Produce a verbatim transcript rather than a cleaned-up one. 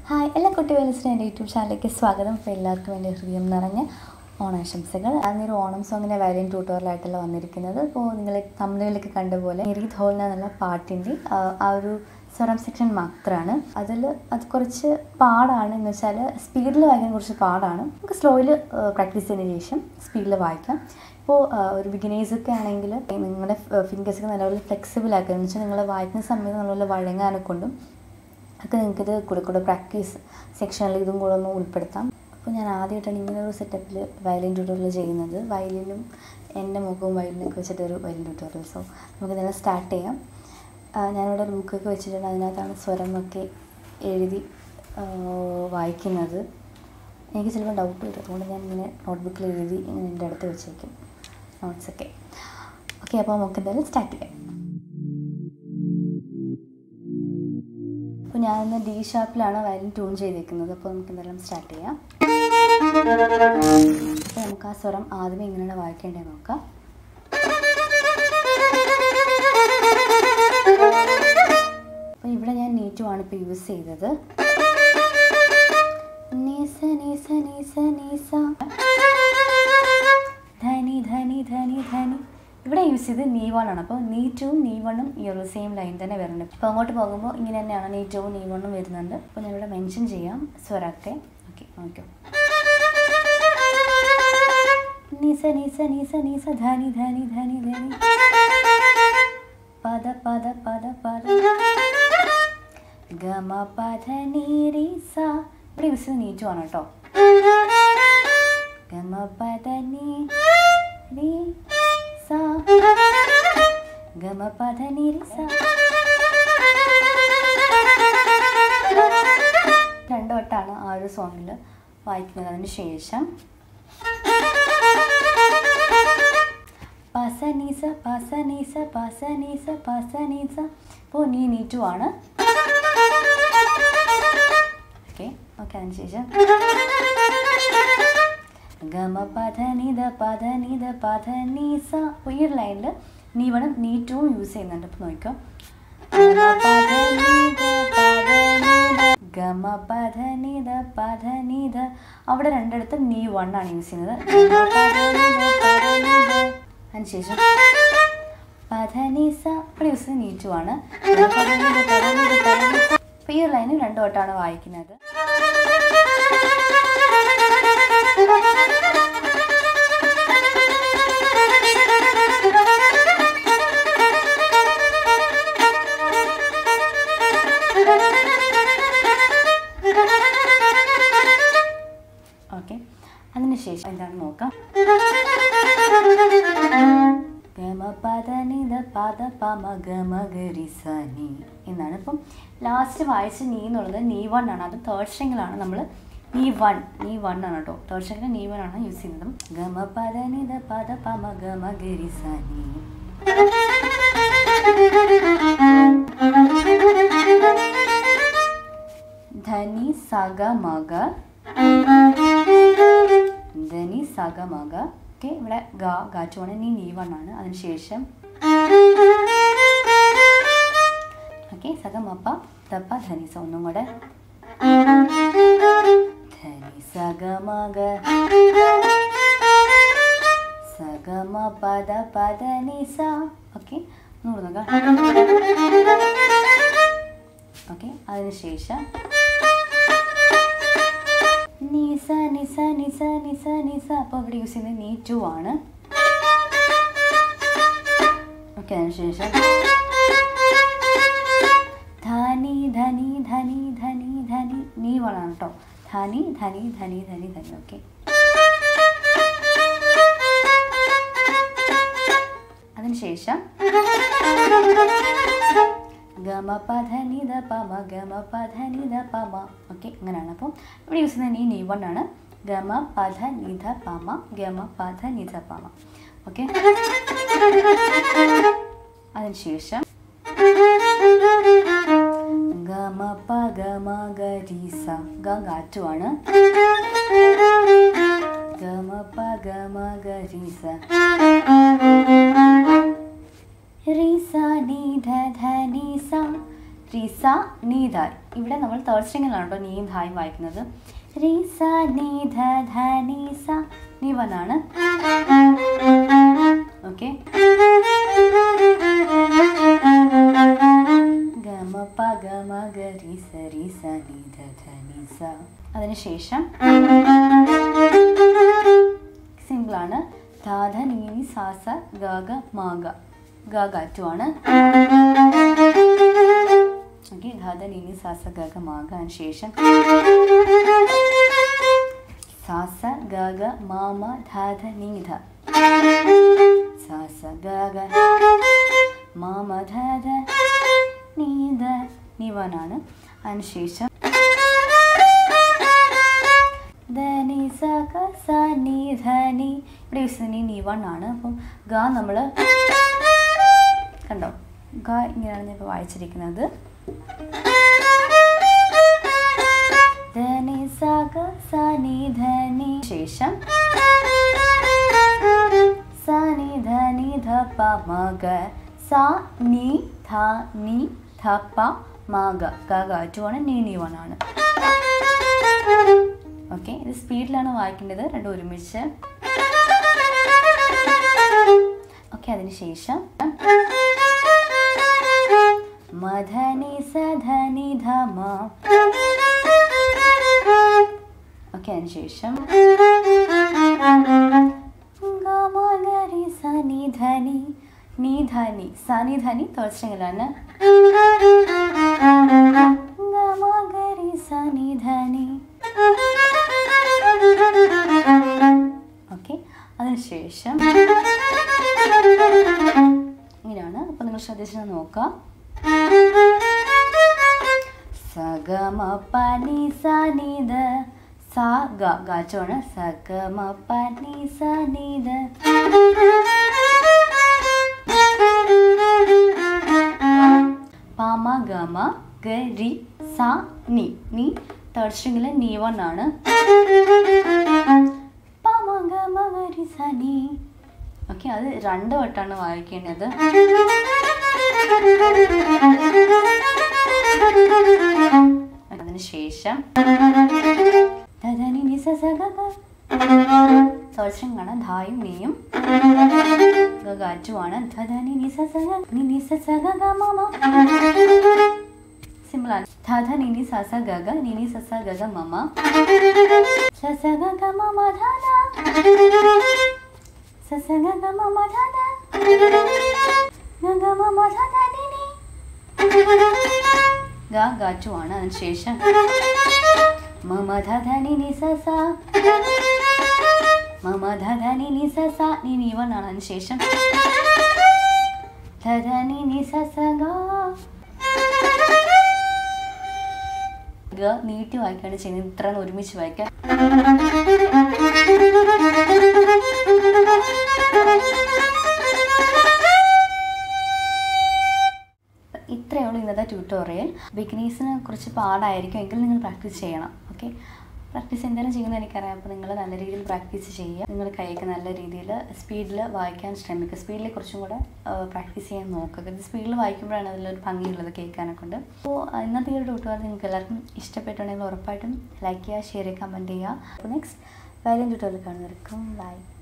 Hi എല്ലാ കുട്ടികൾസിനും എൻ്റെ YouTube ചാനലിലേക്ക് സ്വാഗതം. അപ്പോൾ എല്ലാവർക്കും എൻ്റെ ഹൃദയം നിറഞ്ഞ ഓണാശംസകൾ. അന്നൊരു ഓണം സോങ്ങിൻ്റെ വയലിൻ ട്യൂട്ടോറിയലായിട്ടുള്ള വന്നിരിക്കുന്നത്. അപ്പോൾ നിങ്ങൾ തമിഴിലൊക്കെ കണ്ട പോലെ ഈ ധോൽന എന്നുള്ള പാട്ടിൻ്റെ ആ ഒരു സ്വരം സെക്ഷൻ മാത്രമാണ്. അതിൽ അത് കുറച്ച് പാടാണ് എന്ന് വെച്ചാൽ സ്പീഡിൽ വായിക്കാൻ കുറച്ച് പാടാണ്. നമുക്ക് സ്ലോയിൽ പ്രാക്ടീസ് ചെയ്തതിന് ശേഷം സ്പീഡിൽ വായിക്കാം. ഇപ്പോൾ ഒരു ബിഗിനേഴ്സൊക്കെ ആണെങ്കിൽ നിങ്ങളുടെ ഫിംഗേഴ്സൊക്കെ നല്ലപോലെ ഫ്ലെക്സിബിൾ ആക്കുക എന്ന് വെച്ചാൽ നിങ്ങൾ വായിക്കുന്ന സമയത്ത് നല്ലപോലെ വഴങ്ങാനെ കൊണ്ടും ഒക്കെ നിങ്ങൾക്കിത് കൂടെ കൂടെ പ്രാക്ടീസ് സെക്ഷനിൽ ഇതും കൂടെ ഒന്ന് ഉൾപ്പെടുത്താം. അപ്പോൾ ഞാൻ ആദ്യമായിട്ടാണ് ഇങ്ങനെ ഒരു സെറ്റപ്പിൽ വയലിൻ ട്യൂട്ടോറിയൽ ചെയ്യുന്നത്. വയലിനും എൻ്റെ മുഖവും വയലിനൊക്കെ വെച്ചിട്ടൊരു വയലിൻ ട്യൂട്ടോറിയൽ. സോ നമുക്കിതെല്ലാം സ്റ്റാർട്ട് ചെയ്യാം. ഞാനിവിടെ ഒരു ബുക്കൊക്കെ വെച്ചിട്ടുണ്ട്. അതിനകത്താണ് സ്വരമൊക്കെ എഴുതി വായിക്കുന്നത്. എനിക്ക് ചിലപ്പോൾ ഡൗട്ട് വരും, അതുകൊണ്ട് ഞാൻ ഇങ്ങനെ നോട്ട്ബുക്കിൽ എഴുതി ഇങ്ങനെ എൻ്റെ അടുത്ത് വെച്ചേക്കും നോട്ട്സൊക്കെ. ഓക്കെ, അപ്പോൾ നമുക്ക് എന്തായാലും സ്റ്റാർട്ട് ചെയ്യാം. അപ്പോൾ ഞാനിന്ന് ഡി ഷാർപ്പിലാണ് വയലിൻ ട്യൂൺ ചെയ്തേക്കുന്നത്. അപ്പോൾ നമുക്ക് എന്തായാലും സ്റ്റാർട്ട് ചെയ്യാം. അപ്പോൾ നമുക്ക് ആ സ്വരം ആദ്യമേ എങ്ങനെയാണ് വായിക്കേണ്ടത് നോക്കാം. അപ്പോൾ ഇവിടെ ഞാൻ നീറ്റുമാണ് ഇപ്പോൾ യൂസ് ചെയ്തത്. നീസ നീസ നീസ നീസ ധനി ധനി ധനി ധനി. ഇവിടെ യൂസ് ചെയ്ത് നീ വണ്ണാണ്. അപ്പോൾ നീ ടൂവും നീ വണ്ണും ഈ ഒരു സെയിം ലൈൻ തന്നെ വരുന്നുണ്ട്. അപ്പോൾ അങ്ങോട്ട് പോകുമ്പോൾ ഇങ്ങനെ തന്നെയാണ് നീ ടൂവും നീ വണ്ണും വരുന്നുണ്ട്. അപ്പോൾ ഞാനിവിടെ മെൻഷൻ ചെയ്യാം സ്വരത്തെ. ഓക്കെ, നോക്കൂ. നീസ നീസ നീസ നീസ ധനി ധനി ധനി ധനി പദ പദ പദ പദ ഗമ പദ നീ രി സ. ഇവിടെ യൂസ് ചെയ്ത് നീ ടു ആണ് കേട്ടോ. ഗമ പദ നീ രി സ ഗമ പദ നീ രി സ. രണ്ടു വട്ടാണ് ആ ഒരു സോങ്ങിൽ വായിക്കുന്നത്. അതിന് ശേഷം പസ നീസ പസ നീസ പസ നീസ പസ നീസ. ഇപ്പോൾ നീ നീ ടു ആണ്. ഓക്കെ ഓക്കെ അതിന് ശേഷം ഗമ പദ നിധ പദ നിധ പദ നീസ. അപ്പോൾ ഈ ഒരു ലൈനിൽ നീ വണ്ണും നീ ടൂവും യൂസ് ചെയ്യുന്നുണ്ട്. അപ്പോൾ നോക്കാം. ഗമ പദ നിധ പദ നിധ. അവിടെ രണ്ടിടത്തും നീ വണ്ണാണ് യൂസ് ചെയ്യുന്നത്. അതിനുശേഷം പദ നീസ. അവിടെ യൂസ് ചെയ്യുന്നത് നീ ടു ആണ്. അപ്പോൾ ഈ ഒരു ലൈനിൽ രണ്ടു വട്ടമാണ് വായിക്കുന്നത്. ഓക്കെ, അതിനുശേഷം എന്താണ് നോക്കാം. ഗമ പദ നിധ പദ പമ ഗമ ഗരി സ നീ എന്നാണ്. ഇപ്പം ലാസ്റ്റ് വായിച്ച് നീ എന്നുള്ളത് നീ വൺ ആണ്. അത് തേർഡ് സ്ട്രിങ്ങിലാണ് നമ്മൾ നീ വൺ നീ വൺ ആണ് കേട്ടോ. തേർഡ് സ്ട്രിങ്ങിൽ നീ വൺ ആണ് യൂസ് ചെയ്യുന്നത്. ഗമ പദ നിധ പദ പമ ഗമ ഗരി സ നീ. ധനി സഗ മഗ ധനി സഗ മഗ. ഓക്കെ, ഇവിടെ ഗ ഗാറ്റുവാണ്. നീ നീ വൺ ആണ്. അതിനുശേഷം ഓക്കെ സഗ മപ്പ തപ്പ ധനി സ. ഒന്നും കൂടെ ധനി സഗ മഗ സഗ മ പദ പദ നി സ. ഓക്കെ, ഒന്നുകൂടെ നോക്കാം. ഓക്കെ, അതിനുശേഷം നിസ നിസ നിസ നിസ നിസ. അപ്പോൾ ഇവിടെ യൂസ് ചെയ്യുന്നത് നീ ടു ആണ്. ഓക്കെ, അതിനുശേഷം ധനി ധനി ധനി ധനി ധനി. നീ വൺ ആണ് കേട്ടോ. ധനി ധനി ധനി ധനി ധനി. ഓക്കെ, അതിനുശേഷം ഗമ പദ നിധ പമ ഗമ പദ നിധ പമ. ഓക്കെ, അങ്ങനെയാണ്. അപ്പം ഇവിടെ യൂസ് ചെയ്യുന്നത് നീ നീ വൺ ആണ്. ഗമ പദ നിധ പമ ഗമ പദ നിധ പമ. ഓക്കെ, അതിനുശേഷം ഗമ പ ഗമ ഗരി സ. ഗ ഗാറ്റു ആണ്. ഗമ പ ഗമ ഗരി സ. രി സ നി ധ ധ നി സ രി സ നീ ധ. ഇവിടെ നമ്മൾ തേർഡ് സ്ട്രിങ്ങിലാണ് കേട്ടോ നീ ധായും വായിക്കുന്നത്. രി സ നീ ധ ധ നീ സ നീ വന്നാണ്. ഓക്കെ, ഗമ പ ഗമ ഗ രി സ രി സ നീ ധ ധ നീ സ. അതിനുശേഷം സിമ്പിളാണ്. ധ ധ നീ നീ സ സ ഗ ഗ മ ഗ. ഗ ഗ ടു ആണ്. ഓക്കെ, ധ ധ നീ നീ സ സ ഗ ഗ മ ഗ. അതിനുശേഷം സ സ ഗ ഗ മ മ ധ ധ നീ ധ. സ സ ഗ ഗ മ മ ധ ധ നീ ധ നീ വനാണ്. അതിനുശേഷം ധ നീ സ ക സ നീ ധ നീ. ഇവിടെ യൂസ് നീ നീ വൺ ആണ്. അപ്പം ഗ നമ്മൾ കണ്ടോ, ഗ ഇങ്ങനെയാണ് ഞാൻ ഇപ്പോൾ വായിച്ചിരിക്കുന്നത്. ധ നീ സ ക സ നീ ധ നീ. ശേഷം സ നീ ധ നീ ധ പ മ ഗ. സ നീ ധ നീ ധ പ മ ഗ. ഗ ഗ ടു ആണ്. നീ നീ വൺ ആണ്. ഓക്കെ, ഇത് സ്പീഡിലാണ് വായിക്കേണ്ടത്, രണ്ടും ഒരുമിച്ച്. ഓക്കെ, അതിനുശേഷം മ ധ നീ സ ധ നീ ധ മ. ഓക്കെ, അതിനുശേഷം ഗ മ ഗ രി സ നീ ധ നീ. നീ ധ നീ സ നീ ധ നീ തേർഡ് സ്ട്രിങ്ങിലാണ്. ഗ മ ഗ രി സ നീ ധ നീ. ഓക്കെ, അതിനുശേഷം ഇങ്ങനെയാണ്. അപ്പോൾ നിങ്ങൾ ശ്രദ്ധിച്ച് നോക്കാം. സ ഗ മ പ നീ സ നീ ധ. സ ഗ ഗാച്ചോണ്. സ ഗ മ പ നീ സ നീ ധ. പ മ ഗ മ ഗ രി സ നീ. നീ തേർഡ് സ്ട്രിങ്ങിൽ നീ വൺ ആണ്. പ മ ഗ മ ഗ രി സ നീ. ഓക്കെ, അത് രണ്ട് വട്ടാണ് വായിക്കേണ്ടത്. അതിനുശേഷം തേർഡ് സ്ട്രിങ് ആണ്. ധായും നീയും ഗാറ്റുമാണ്. സിമ്പിളാണ്. ധ ധ നി നി സ സ ഗ ഗ നി നി സ സ ഗ ഗ മ മ. സ സ ഗ ഗ മ മ ധ ധ. സ സ ഗ ഗ മ മ ധ ധ. ഗ ഗ മ മ ധ ധ നി നി. ഗ ഗാറ്റു ആണ്. അതിനുശേഷം മ മ ധ ധ നി നി സ സ. മ മ ധ ധ നി നി സ സ. നി നി വൺ ആണ്. അതിനുശേഷം ധ ധ നി നി സ സ ഗ. ഗ നീട്ടി വായിക്കാണ് ചെയ്യുന്നത്. ഇത്ര ഒരുമിച്ച് വായിക്കാം. ഇത്രയേ ഉള്ളൂ ഇന്നത്തെ ട്യൂട്ടോറിയൽ. ബിഗിനേഴ്സിന് കുറച്ച് പാടായിരിക്കും, എങ്കിൽ നിങ്ങൾ പ്രാക്ടീസ് ചെയ്യണം. ഓക്കെ, പ്രാക്ടീസ് എന്തായാലും ചെയ്യുന്നത് എനിക്കറിയാം. അപ്പോൾ നിങ്ങൾ നല്ല രീതിയിൽ പ്രാക്ടീസ് ചെയ്യുക. നിങ്ങൾ കൈയൊക്കെ നല്ല രീതിയിൽ സ്പീഡിൽ വായിക്കാൻ ശ്രമിക്കുക. സ്പീഡിൽ കുറച്ചും കൂടെ പ്രാക്ടീസ് ചെയ്യാൻ നോക്കുക. ഇത് സ്പീഡിൽ വായിക്കുമ്പോഴാണ് അതിലൊരു ഭംഗിയുള്ളത് കേൾക്കാനൊക്കെ ഉണ്ട്. അപ്പോൾ ഇന്നത്തെ ഈ ഒരു ട്യൂട്ടോറിയൽ നിങ്ങൾക്ക് എല്ലാവർക്കും ഇഷ്ടപ്പെട്ടുണ്ടെങ്കിൽ ഉറപ്പായിട്ടും ലൈക്ക് ചെയ്യുക, ഷെയർ ചെയ്യുക, കമൻറ്റ് ചെയ്യുക. അപ്പോൾ നെക്സ്റ്റ് വയലിൻ ട്യൂട്ടോറിയൽ കാണുന്നവർക്കും ബൈ.